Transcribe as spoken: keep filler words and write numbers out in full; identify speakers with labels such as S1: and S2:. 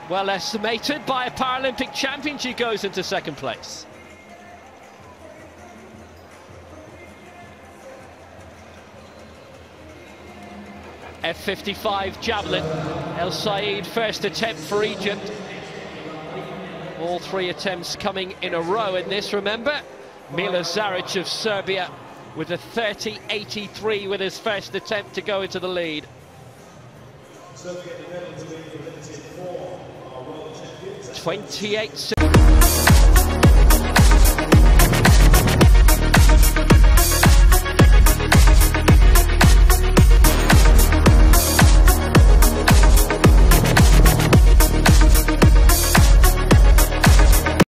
S1: Well estimated by a Paralympic champion. She goes into second place. F fifty-five Javelin. Elsayed, first attempt for Egypt. All three attempts coming in a row in this, remember? Milos ZARIC of Serbia with a thirty eighty-three with his first attempt to go into the lead. twenty-eight